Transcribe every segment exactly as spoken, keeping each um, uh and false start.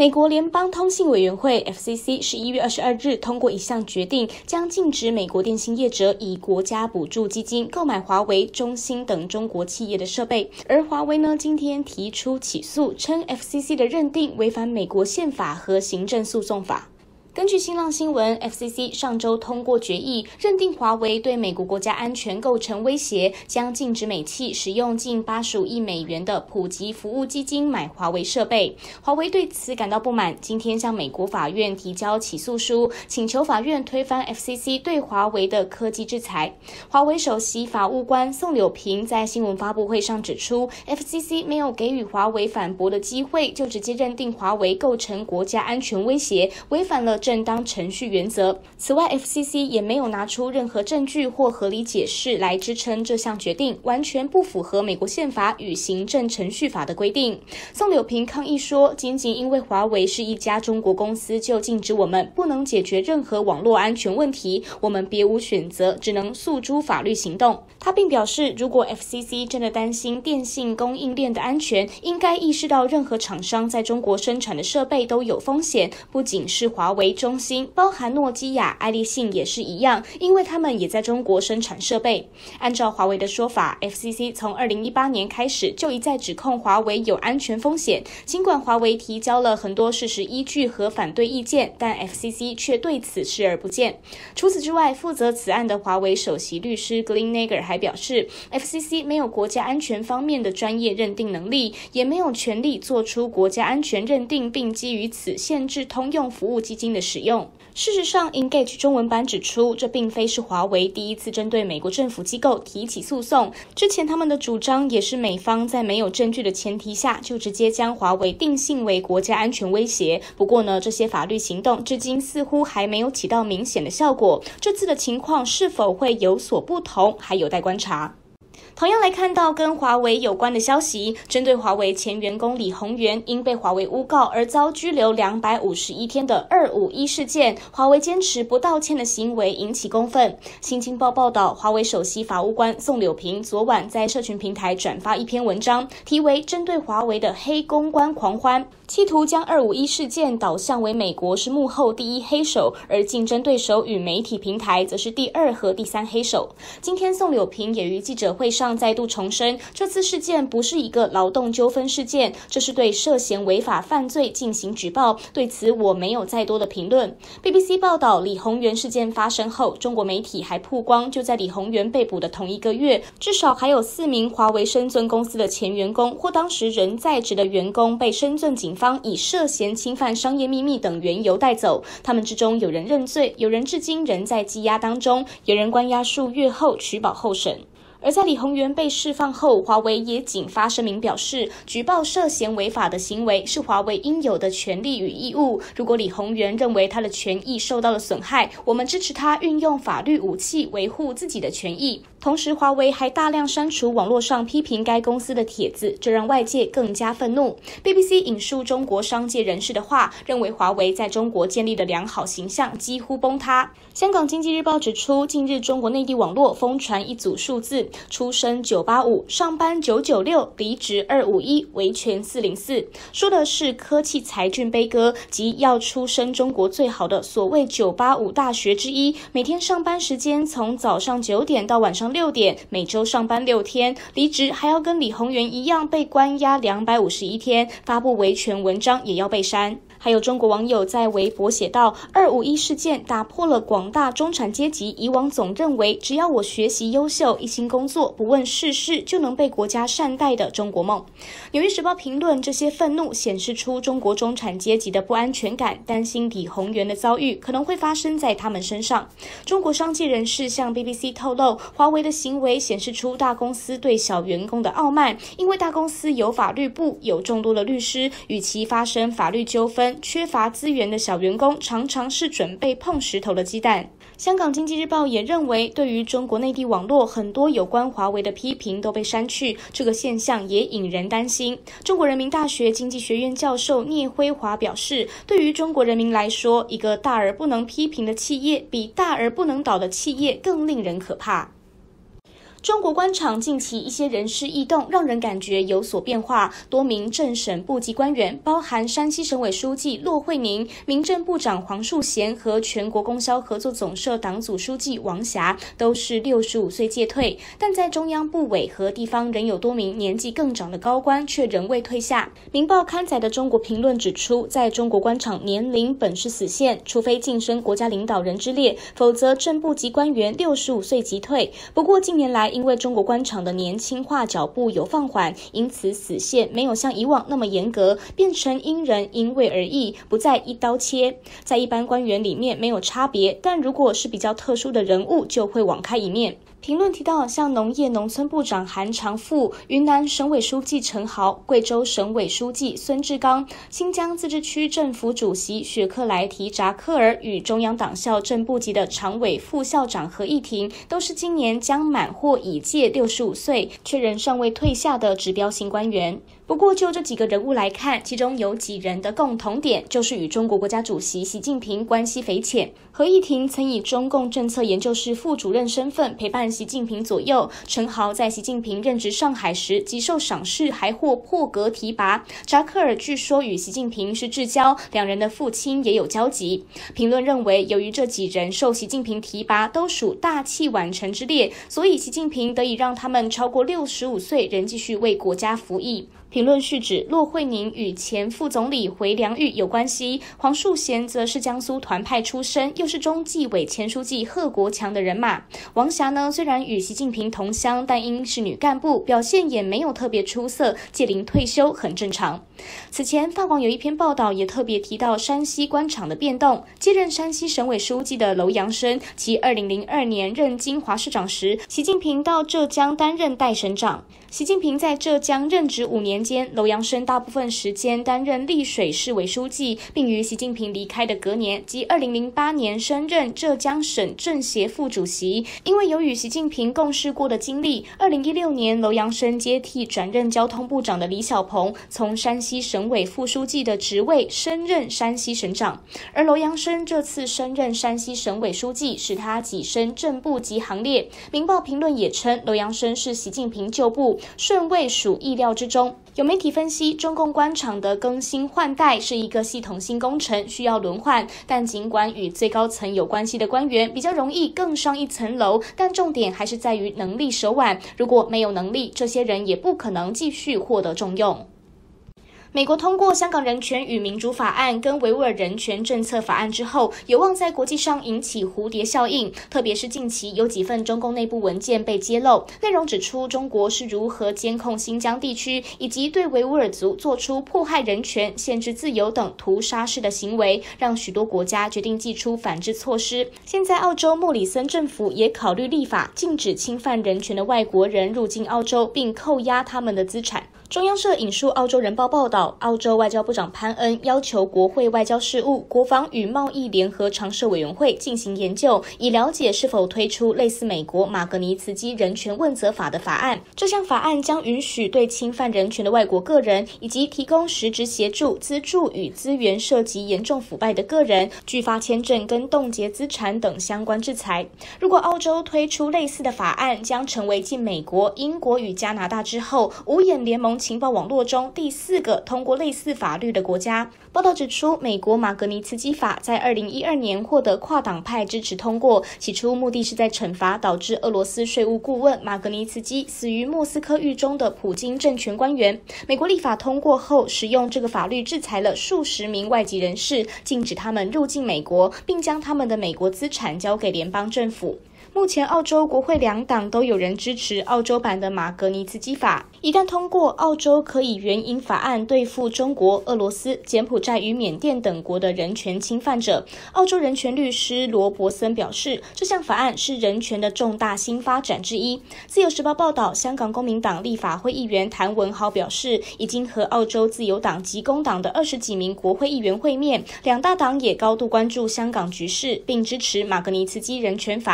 美国联邦通信委员会 F C C 十一月二十二日通过一项决定，将禁止美国电信业者以国家补助基金购买华为、中兴等中国企业的设备。而华为呢，今天提出起诉，称 F C C 的认定违反美国宪法和行政诉讼法。根据新浪新闻 ，F C C 上周通过决议，认定华为对美国国家安全构成威胁，将禁止美企使用近八十五亿美元的普及服务基金买华为设备。华为对此感到不满，今天向美国法院提交起诉书，请求法院推翻 F C C 对华为的科技制裁。华为首席法务官宋柳平在新闻发布会上指出 ，F C C 没有给予华为反驳的机会，就直接认定华为构成国家安全威胁，违反了正当程序原则。此外 ，F C C 也没有拿出任何证据或合理解释来支撑这项决定，完全不符合美国宪法与行政程序法的规定。宋柳平抗议说，仅仅因为华为是一家中国公司就禁止我们，不能解决任何网络安全问题，我们别无选择，只能诉诸法律行动。他并表示，如果 F C C 真的担心电信供应链的安全，应该意识到任何厂商在中国生产的设备都有风险，不仅是华为、中兴，包含诺基亚、爱立信也是一样，因为他们也在中国生产设备。按照华为的说法 ，F C C 从二零一八年开始就一再指控华为有安全风险，尽管华为提交了很多事实依据和反对意见，但 F C C 却对此视而不见。除此之外，负责此案的华为首席律师 Glenn Nagar 还表示 ，F C C 没有国家安全方面的专业认定能力，也没有权利做出国家安全认定，并基于此限制通用服务基金的使用。事实上 ，Engage 中文版指出，这并非是华为第一次针对美国政府机构提起诉讼。之前他们的主张也是美方在没有证据的前提下，就直接将华为定性为国家安全威胁。不过呢，这些法律行动至今似乎还没有起到明显的效果。这次的情况是否会有所不同，还有待观察。同样来看到跟华为有关的消息，针对华为前员工李宏源因被华为诬告而遭拘留两百五十一天的二五一事件，华为坚持不道歉的行为引起公愤。新京报报道，华为首席法务官宋柳平昨晚在社群平台转发一篇文章，题为针对华为的黑公关狂欢，企图将二五一事件导向为美国是幕后第一黑手，而竞争对手与媒体平台则是第二和第三黑手。今天宋柳平也于记者会上再度重申，这次事件不是一个劳动纠纷事件，这是对涉嫌违法犯罪进行举报，对此我没有再多的评论。B B C 报道，李宏源事件发生后，中国媒体还曝光，就在李宏源被捕的同一个月，至少还有四名华为深圳公司的前员工或当时仍在职的员工被深圳警方以涉嫌侵犯商业秘密等缘由带走，他们之中有人认罪，有人至今仍在羁押当中，有人关押数月后取保候审。而在李宏源被释放后，华为也仅发声明表示，举报涉嫌违法的行为是华为应有的权利与义务。如果李宏源认为他的权益受到了损害，我们支持他运用法律武器维护自己的权益。同时，华为还大量删除网络上批评该公司的帖子，这让外界更加愤怒。B B C 引述中国商界人士的话，认为华为在中国建立的良好形象几乎崩塌。香港经济日报指出，近日中国内地网络疯传一组数字，出生九八五，上班九九六，离职二五一，维权四零四，说的是科技才俊悲歌，即要出身中国最好的所谓九八五大学之一，每天上班时间从早上九点到晚上六点，每周上班六天，离职还要跟李宏源一样被关押两百五十一天，发布维权文章也要被删。还有中国网友在微博写道，二五一事件打破了广大中产阶级以往总认为只要我学习优秀，一心工作，不问世事就能被国家善待的中国梦。纽约时报评论，这些愤怒显示出中国中产阶级的不安全感，担心李宏源的遭遇可能会发生在他们身上。中国商界人士向 B B C 透露，华为的行为显示出大公司对小员工的傲慢，因为大公司有法律部，有众多的律师，与其发生法律纠纷，缺乏资源的小员工常常是准备碰石头的鸡蛋。香港经济日报也认为，对于中国内地网络很多有关华为的批评都被删去，这个现象也引人担心。中国人民大学经济学院教授聂辉华表示，对于中国人民来说，一个大而不能批评的企业比大而不能倒的企业更令人可怕。 中国官场近期一些人事异动，让人感觉有所变化。多名政审部级官员，包含山西省委书记骆惠宁、民政部长黄树贤和全国供销合作总社党组书记王霞，都是六十五岁届退。但在中央部委和地方，仍有多名年纪更长的高官却仍未退下。《明报》刊载的中国评论指出，在中国官场年龄本是死线，除非晋升国家领导人之列，否则正部级官员六十五岁即退。不过近年来，因为中国官场的年轻化脚步有放缓，因此死线没有像以往那么严格，变成因人因位而异，不再一刀切。在一般官员里面没有差别，但如果是比较特殊的人物，就会网开一面。评论提到，像农业农村部长韩长赋、云南省委书记陈豪、贵州省委书记孙志刚、新疆自治区政府主席雪克来提扎克尔与中央党校正部级的常委副校长何毅廷，都是今年将满或已届六十五岁，却仍尚未退下的指标性官员。不过就这几个人物来看，其中有几人的共同点，就是与中国国家主席习近平关系匪浅。何毅廷曾以中共政策研究室副主任身份陪伴习近平左右，陈豪在习近平任职上海时极受赏识，还获破格提拔。扎克尔据说与习近平是至交，两人的父亲也有交集。评论认为，由于这几人受习近平提拔都属大器晚成之列，所以习近平得以让他们超过六十五岁仍继续为国家服役。评论续指，骆惠宁与前副总理回良玉有关系，黄树贤则是江苏团派出身，又是中纪委前书记贺国强的人马。王霞呢，虽然与习近平同乡，但因是女干部，表现也没有特别出色，届龄退休很正常。此前，法广有一篇报道也特别提到山西官场的变动。接任山西省委书记的楼阳生，其二零零二年任金华市长时，习近平到浙江担任代省长。习近平在浙江任职五年间，楼阳生大部分时间担任丽水市委书记，并于习近平离开的隔年，即二零零八年升任浙江省政协副主席。因为有与习近平共事过的经历，二零一六年楼阳生接替转任交通部长的李小鹏，从山西省委副书记的职位升任山西省长。而楼阳生这次升任山西省委书记，使他跻身正部级行列。明报评论也称，楼阳生是习近平旧部，顺位属意料之中。有媒体分析，中共官场的更新换代是一个系统性工程，需要轮换。但尽管与最高层有关系的官员比较容易更上一层楼，但重点还是在于能力手腕。如果没有能力，这些人也不可能继续获得重用。美国通过《香港人权与民主法案》跟维吾尔人权政策法案之后，有望在国际上引起蝴蝶效应。特别是近期有几份中共内部文件被揭露，内容指出中国是如何监控新疆地区，以及对维吾尔族做出迫害人权、限制自由等屠杀式的行为，让许多国家决定祭出反制措施。现在澳洲莫里森政府也考虑立法，禁止侵犯人权的外国人入境澳洲，并扣押他们的资产。中央社引述澳洲人报报道，澳洲外交部长潘恩要求国会外交事务、国防与贸易联合常设委员会进行研究，以了解是否推出类似美国马格尼茨基人权问责法的法案。这项法案将允许对侵犯人权的外国个人，以及提供实质协助、资助与资源涉及严重腐败的个人，拒发签证跟冻结资产等相关制裁。如果澳洲推出类似的法案，将成为继美国、英国与加拿大之后，五眼联盟情报网络中第四个通过类似法律的国家。报道指出，美国马格尼茨基法在二零一二年获得跨党派支持通过，起初目的是在惩罚导致俄罗斯税务顾问马格尼茨基死于莫斯科狱中的普京政权官员。美国立法通过后，使用这个法律制裁了数十名外籍人士，禁止他们入境美国，并将他们的美国资产交给联邦政府。目前澳洲国会两党都有人支持澳洲版的马格尼茨基法，一旦通过，澳洲可以援引法案对付中国、俄罗斯、柬埔寨与缅甸等国的人权侵犯者。澳洲人权律师罗伯森表示，这项法案是人权的重大新发展之一。自由时报报道，香港公民党立法会议员谭文豪表示，已经和澳洲自由党及工党的二十几名国会议员会面，两大党也高度关注香港局势，并支持马格尼茨基人权法案立法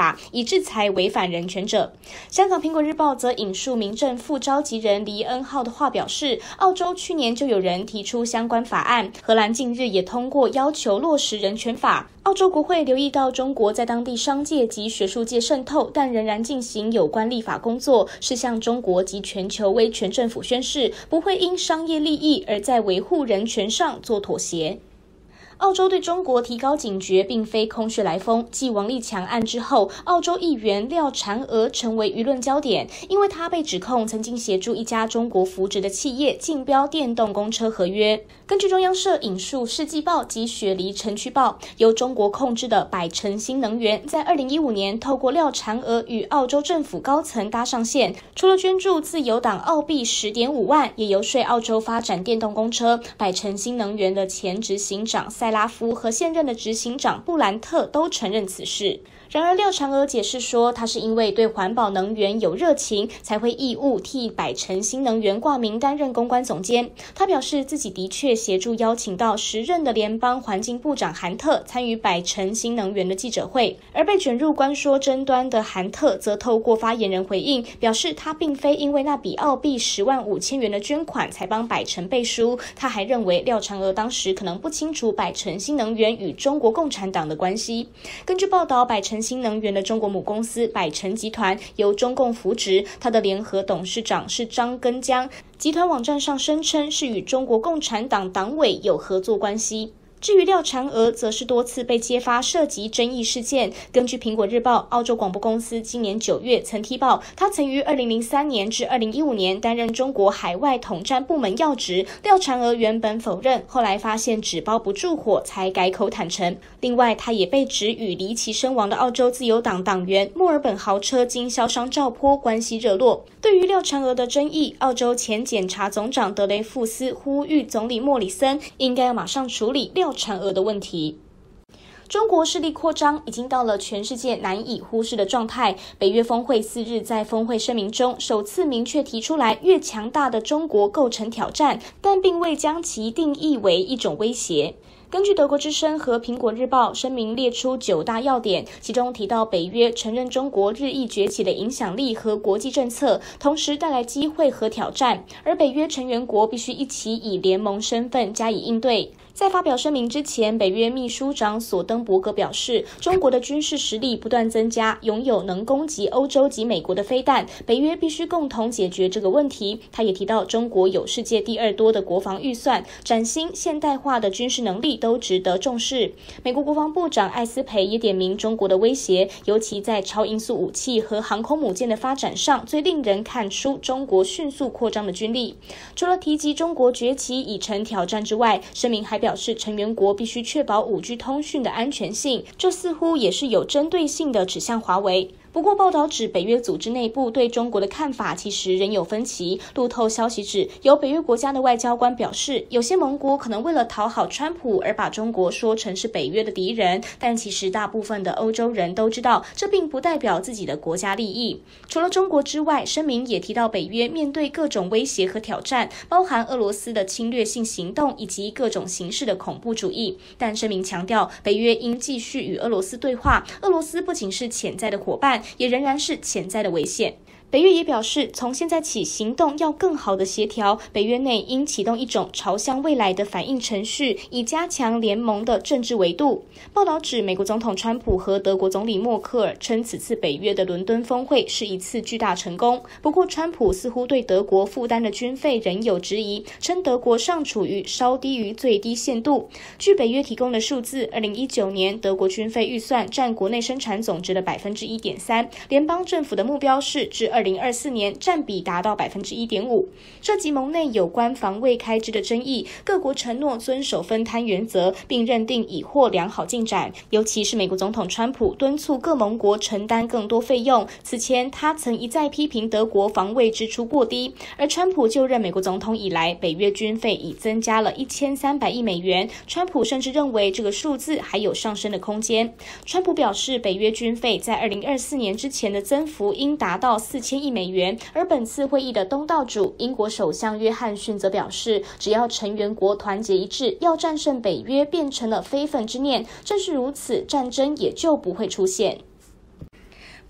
法，以制裁违反人权者。香港苹果日报则引述民政副召集人黎恩浩的话表示，澳洲去年就有人提出相关法案，荷兰近日也通过要求落实人权法。澳洲国会留意到中国在当地商界及学术界渗透，但仍然进行有关立法工作，是向中国及全球威权政府宣示，不会因商业利益而在维护人权上做妥协。澳洲对中国提高警觉并非空穴来风。继王立强案之后，澳洲议员廖婵娥成为舆论焦点，因为她被指控曾经协助一家中国扶植的企业竞标电动公车合约。根据中央社引述《世纪报》及《雪梨城区报》，由中国控制的百城新能源在二零一五年透过廖婵娥与澳洲政府高层搭上线，除了捐助自由党澳币 十点五万，也游说澳洲发展电动公车。百城新能源的前执行长塞拉夫和现任的执行长布兰特都承认此事。然而，廖婵娥解释说，她是因为对环保能源有热情，才会义务替百城新能源挂名担任公关总监。她表示自己的确协助邀请到时任的联邦环境部长韩特参与百城新能源的记者会，而被卷入关说争端的韩特则透过发言人回应，表示他并非因为那笔澳币十万五千元的捐款才帮百城背书。他还认为廖婵娥当时可能不清楚百城新能源与中国共产党的关系。根据报道，百城新能源的中国母公司百城集团由中共扶植，它的联合董事长是张根江，集团网站上声称是与中国共产党党委有合作关系。至于廖婵娥，则是多次被揭发涉及争议事件。根据苹果日报，澳洲广播公司今年九月曾踢爆，他曾于二零零三年至二零一五年担任中国海外统战部门要职。廖婵娥原本否认，后来发现纸包不住火，才改口坦诚。另外，他也被指与离奇身亡的澳洲自由党党员墨尔本豪车经销商赵波关系热络。对于廖婵娥的争议，澳洲前检察总长德雷富斯呼吁总理莫里森应该要马上处理廖婵娥的问题。中国势力扩张已经到了全世界难以忽视的状态。北约峰会四日在峰会声明中首次明确提出来，越强大的中国构成挑战，但并未将其定义为一种威胁。根据德国之声和苹果日报，声明列出九大要点，其中提到北约承认中国日益崛起的影响力和国际政策，同时带来机会和挑战，而北约成员国必须一起以联盟身份加以应对。在发表声明之前，北约秘书长索登伯格表示，中国的军事实力不断增加，拥有能攻击欧洲及美国的飞弹，北约必须共同解决这个问题。他也提到，中国有世界第二多的国防预算，崭新现代化的军事能力都值得重视。美国国防部长艾斯培也点名中国的威胁，尤其在超音速武器和航空母舰的发展上，最令人看出中国迅速扩张的军力。除了提及中国崛起已成挑战之外，声明还表示成员国必须确保 五 G 通讯的安全性，这似乎也是有针对性的指向华为。不过，报道指北约组织内部对中国的看法其实仍有分歧。路透消息指，有北约国家的外交官表示，有些盟国可能为了讨好川普而把中国说成是北约的敌人，但其实大部分的欧洲人都知道，这并不代表自己的国家利益。除了中国之外，声明也提到北约面对各种威胁和挑战，包含俄罗斯的侵略性行动以及各种形式的恐怖主义。但声明强调，北约应继续与俄罗斯对话，俄罗斯不仅是潜在的伙伴，也仍然是潜在的危险。北约也表示，从现在起行动要更好的协调，北约内应启动一种朝向未来的反应程序，以加强联盟的政治维度。报道指，美国总统川普和德国总理默克尔称此次北约的伦敦峰会是一次巨大成功。不过，川普似乎对德国负担的军费仍有质疑，称德国尚处于稍低于最低限度。据北约提供的数字，二零一九年德国军费预算占国内生产总值的 百分之一点三， 联邦政府的目标是至二零二四年占比达到 百分之一点五。 涉及盟内有关防卫开支的争议，各国承诺遵守分摊原则，并认定已获良好进展。尤其是美国总统川普敦促各盟国承担更多费用。此前他曾一再批评德国防卫支出过低，而川普就任美国总统以来，北约军费已增加了一千三百亿美元。川普甚至认为这个数字还有上升的空间。川普表示，北约军费在二零二四年之前的增幅应达到四千亿美元。而本次会议的东道主英国首相约翰逊则表示，只要成员国团结一致，要战胜北约变成了非分之念。正是如此，战争也就不会出现。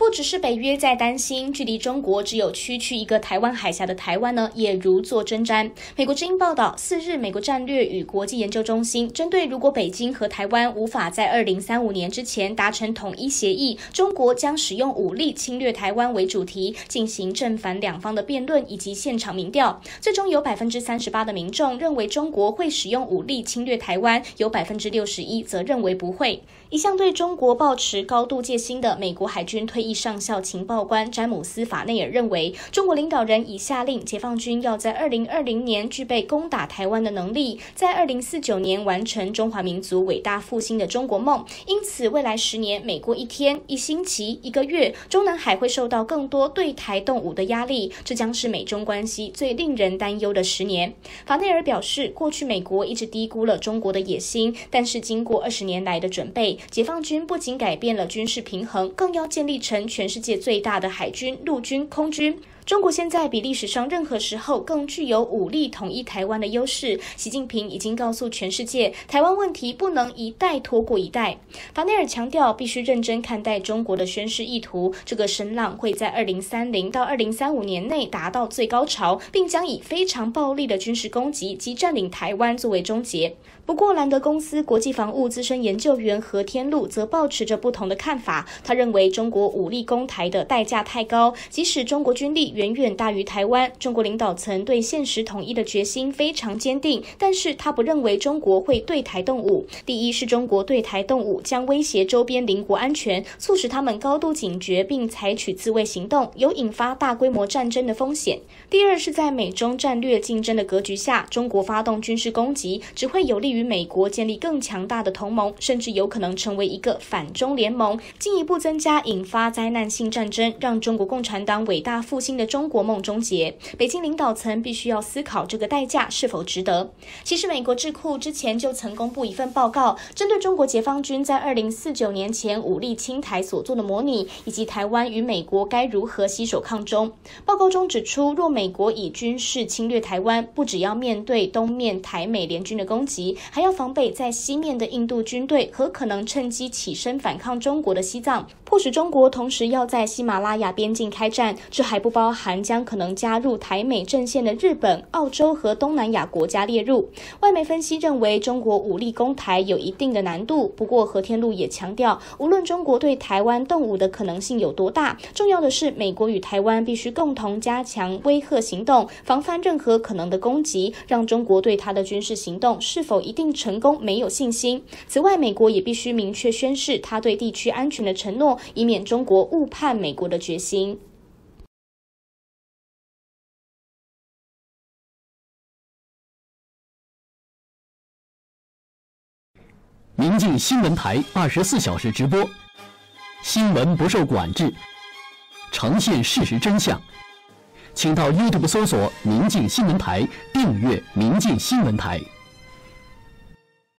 不只是北约在担心，距离中国只有区区一个台湾海峡的台湾呢，也如坐针毡。美国之音报道，四日美国战略与国际研究中心针对如果北京和台湾无法在二零三五年之前达成统一协议，中国将使用武力侵略台湾为主题进行正反两方的辩论以及现场民调，最终有百分之三十八的民众认为中国会使用武力侵略台湾，有百分之六十一则认为不会。一向对中国抱持高度戒心的美国海军退役上校情报官詹姆斯·法内尔认为，中国领导人已下令解放军要在二零二零年具备攻打台湾的能力，在二零四九年完成中华民族伟大复兴的中国梦。因此，未来十年，每过一天、一星期、一个月，中南海会受到更多对台动武的压力，这将是美中关系最令人担忧的十年。法内尔表示，过去美国一直低估了中国的野心，但是经过二十年来的准备，解放军不仅改变了军事平衡，更要建立成全世界最大的海军、陆军、空军。中国现在比历史上任何时候更具有武力统一台湾的优势。习近平已经告诉全世界，台湾问题不能一代拖过一代。法内尔强调，必须认真看待中国的宣示意图，这个声浪会在二零三零到二零三五年内达到最高潮，并将以非常暴力的军事攻击及占领台湾作为终结。不过，兰德公司国际防务资深研究员何天禄则抱持着不同的看法。他认为，中国武力攻台的代价太高，即使中国军力远远大于台湾，中国领导层对现实统一的决心非常坚定，但是他不认为中国会对台动武。第一是中国对台动武将威胁周边邻国安全，促使他们高度警觉并采取自卫行动，有引发大规模战争的风险。第二是在美中战略竞争的格局下，中国发动军事攻击只会有利于美国建立更强大的同盟，甚至有可能成为一个反中联盟，进一步增加引发灾难性战争，让中国共产党伟大复兴的中国梦终结。北京领导层必须要思考这个代价是否值得。其实美国智库之前就曾公布一份报告，针对中国解放军在二零四九年前武力侵台所做的模拟，以及台湾与美国该如何携手抗中。报告中指出，若美国以军事侵略台湾，不只要面对东面台美联军的攻击，还要防备在西面的印度军队和可能趁机起身反抗中国的西藏，迫使中国同时要在喜马拉雅边境开战。这还不包含将可能加入台美阵线的日本、澳洲和东南亚国家列入。外媒分析认为，中国武力攻台有一定的难度。不过，何天禄也强调，无论中国对台湾动武的可能性有多大，重要的是美国与台湾必须共同加强威吓行动，防范任何可能的攻击，让中国对他的军事行动是否一定成功没有信心。此外，美国也必须明确宣示他对地区安全的承诺，以免中国误判美国的决心。 明镜新闻台二十四小时直播，新闻不受管制，呈现事实真相。请到 YouTube 搜索“明镜新闻台”，订阅“明镜新闻台”。